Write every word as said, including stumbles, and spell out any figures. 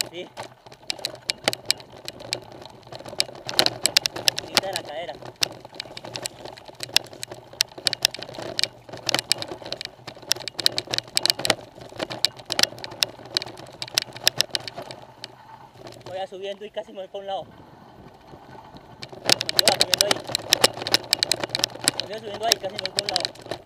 Sí. Quita de la cadera. Voy a subiendo y casi me voy por un lado. Continúa subiendo ahí. Continúa subiendo ahí, casi me voy por un lado.